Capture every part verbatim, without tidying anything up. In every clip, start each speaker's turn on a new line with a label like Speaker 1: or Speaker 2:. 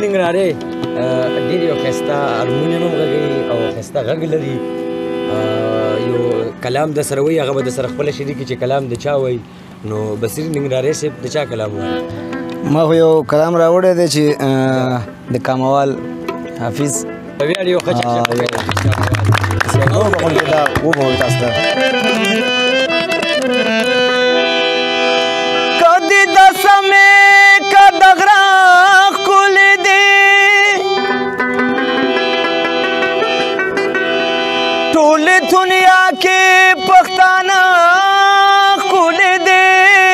Speaker 1: ننګرهارۍ ډېر یو ښایسته هارمونیم هم غږوي او ښایسته غږ لري. یو کلام د سره وایي هغه به د سره خپله شریکي چې کلام د چا وایي. نو بصیر ننګرهارۍ صاحب د چا کلام وایي؟
Speaker 2: ما خو یو کلام راوړی دی چې د کاموال حافظ
Speaker 1: بیا یو ښه
Speaker 2: وبوي تاسو ته.
Speaker 3: کدی د سمې که د غره ښکلې دي ټولې دنیا کې پښتانه ښکلې دي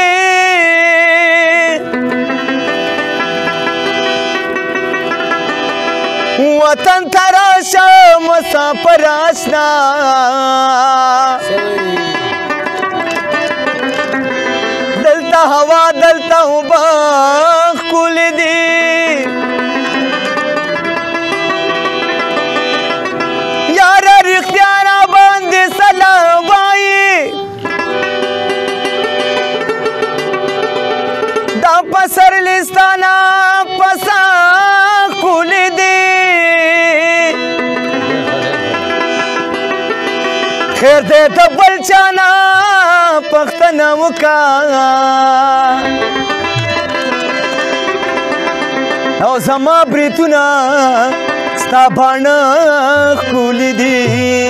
Speaker 3: وطن ته راشه مسافر اشنا دلته هوا دلته اوبه ښکلې دي یاره رښتیا راباندې سلام وایي دا پسرلستانه پسه ښکلې دي خیر دې د بل چا نه پښتنه وکړه او زما بریتونه ستا باڼه ښکلي دي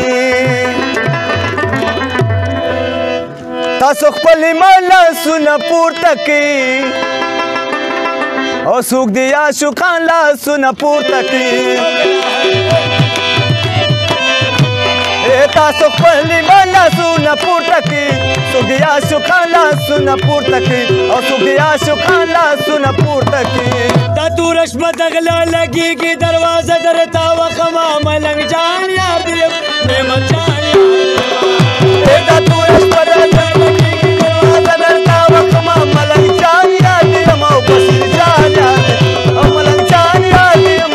Speaker 3: تاسو خپل لاسونه پورته کړئ او څوک د عاشقان لاسونه پورته کړي تاسو خپل لاسونه پورته کړي څوک د عاشقان لاسونه پورته کړي او څوک د عاشقان لاسونه پورته کړي
Speaker 1: دا توره شپه د غله لګېږي دروازه درته وښمه ملنګ جان یار دې مېمن جان
Speaker 3: دا توره شپه د غله لګېږي دروازه درته وښمه ملنګ جان یار دې یم او بصیر جان یار دې او ملنګ جان یار دې یم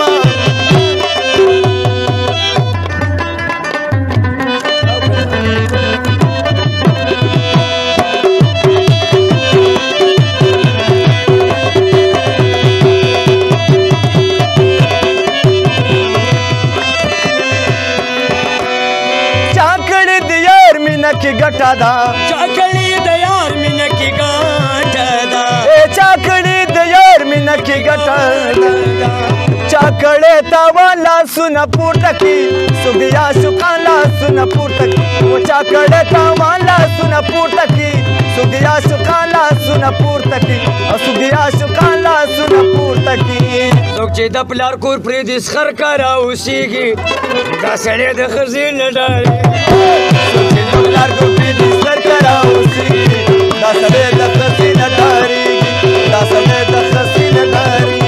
Speaker 3: की गटा दा
Speaker 1: चाकड़ी दयार मिन की गांठ दा
Speaker 3: ए चाकड़ी दयार मिन की गटा दा चाकड़े तावाला सुन पुटकी सुदिया सुकाला सुन पुटकी वो चाकड़े तावाला सुन पुटकी सुदिया सुकाला सुन पुटकी और सुदिया सुकाला सुन पुटकी
Speaker 1: څوک چې د پلار کور پرې د سخر کاره اوسېږي دا سړی د ښځې نه ډارېږي
Speaker 3: څوک چې د پلار کور پرې د سخر کاره اوسېږي دا سړی د ښځې نه ډارېږي دا سړی د ښځې نه ډارېږي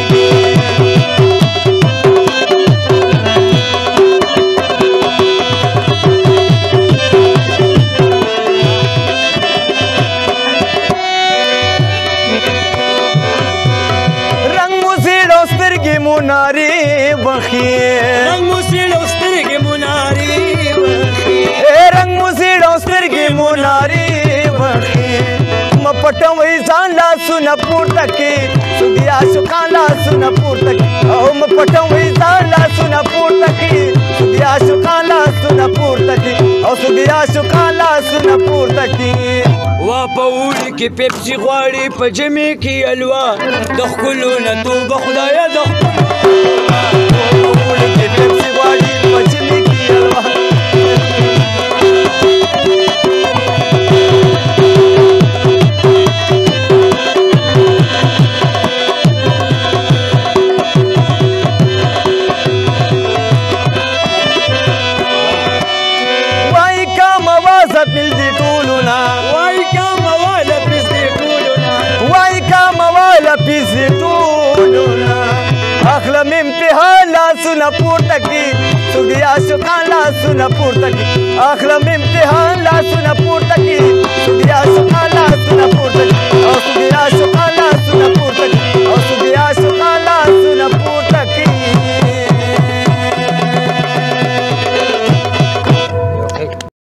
Speaker 3: مناری وخی
Speaker 1: رنگ موسیل او سترګې مناری وخی
Speaker 3: رنگ موسیل او سترګې مناری وخی مپټوي ځان لاسونه پورته کړي سودیا شوقان لاسونه پورته کړي او مپټوي ځان لاسونه پورته کړي سودیا شوقان لاسونه پورته کړي او سودیا شوقان لاسونه پورته کړي
Speaker 1: وا په اوړي کې پیپسي غواړي په جمع کې الوا د ښکلو نه توبه خدایه د
Speaker 3: اوړي کې پیپسي غواړي په جمع کې الوا وای کوم आवाज پل دي ټولونه
Speaker 1: وای کوم واله پسې ټولونه
Speaker 3: وای کوم واله پسې ټولونه اخلم امتحان لاسونه پورته کړي سودیا شوقان لاسونه پورته کړي اخلم امتحان لاسونه پورته کړي